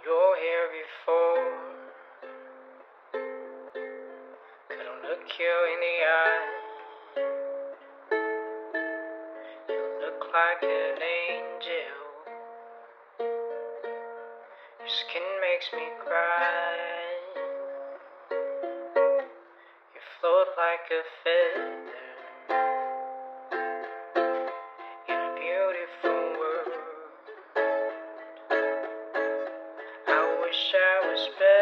You're here before. Couldn't look you in the eye. You look like an angel. Your skin makes me cry. You float like a feather in a beautiful world. I wish I was better.